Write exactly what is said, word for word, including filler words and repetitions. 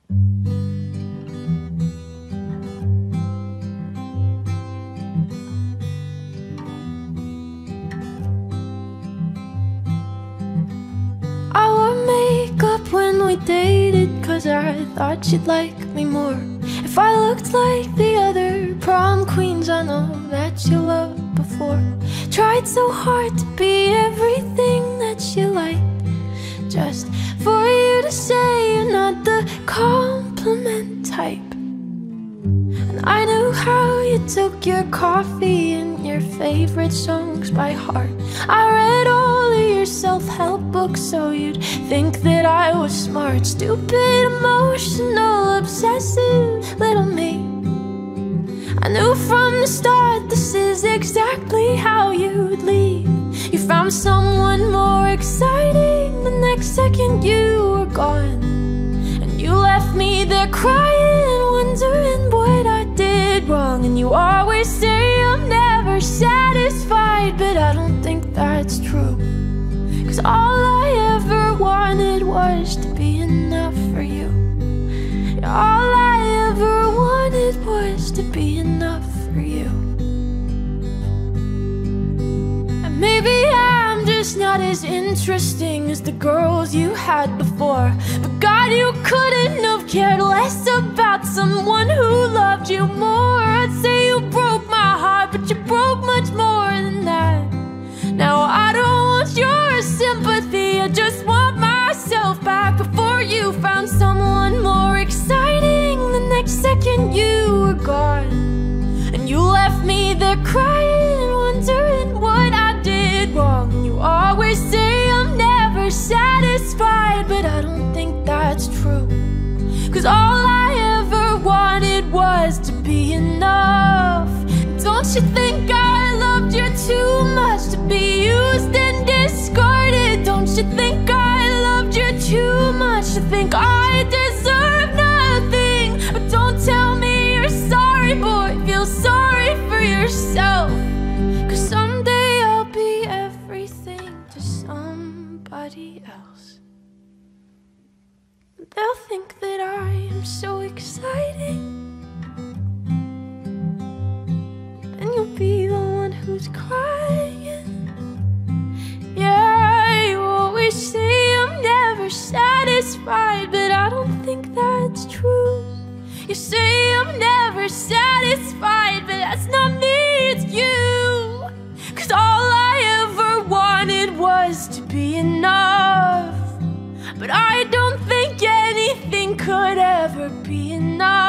When we dated, cause I thought you'd like me more. If I looked like the other prom queens I know that you loved before. Tried so hard to be everything that you like, just for you to say you're not the compliment type. And I knew how you took your coffee and your favorite songs by heart. I read all of your self-help books so you'd think that I was smart. Stupid, emotional, obsessive little me. I knew from the start this is exactly how you'd leave. You found someone more exciting. The next second you were gone, and you left me there crying, wondering what I did wrong. And you always say I'm never satisfied, but I don't think that's true. Cause all I ever wanted was to be enough for you. All I ever wanted was to be enough for you. And maybe I'm just not as interesting as the girls you had before, but God, you couldn't have cared less about someone who loved you more. I'd say you broke my heart, but you broke much more than that. Now I don't want your sympathy, I just want myself back. Before you found someone more exciting, the next second you were gone, and you left me there crying, wondering what I did wrong. And you always say I'm never satisfied, but I don't think that's true. Cause all I ever wanted was to be enough. Don't you think I loved you too much to be used and discarded? Don't you think I loved you too much to think I deserve nothing? But don't tell me you're sorry, boy, feel sorry for yourself. Cause someday I'll be everything to somebody else. They'll think that I am so exciting, and you'll be the one who's crying. Yeah, you always say I'm never satisfied, but I don't think that's true. You say I'm never satisfied, but that's not me, it's you. Cause all I ever wanted was to be enough, but I don't think anything could ever be enough.